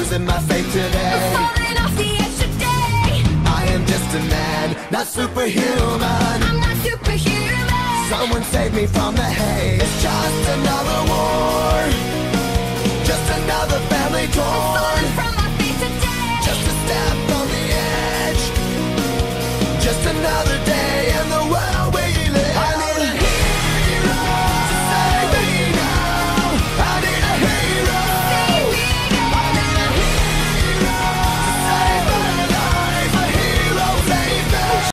losing my faith today. Falling off the edge today. I am just a man, not superhuman. I'm not superhuman. Someone save me from the haze. It's just another war, just another family torn. Falling from my feet today. Just a step on the edge, just another day